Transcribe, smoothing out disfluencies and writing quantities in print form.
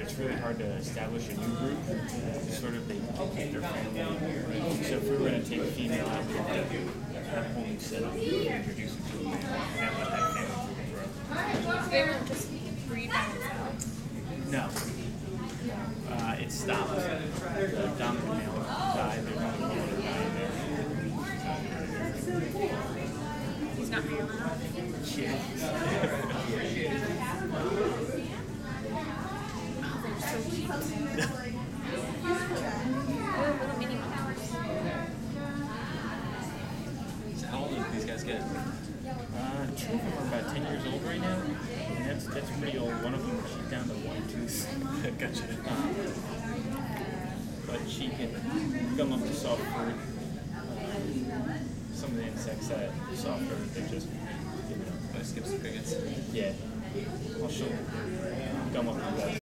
it's really hard to establish a new group. Sort of they keep their family. So if we were going to take a female out, we have to have a whole new setup. Introduce them to a male, and then let that family grow. They won't just breed by themselves. No. It stopped. The dominant male died. There's only one other guy in there. He's not real enough. Yeah. Oh, they're so cute. Oh, little mini ones. So how old do these guys get? Two of them are about 10 years old right now, and that's pretty old. One of them, she's down to one tooth. Gotcha. But she can come up to soft fruit. Some of the insects that soft fruit, they're just, I skip some crickets. yeah. I'll show them. Come up to that.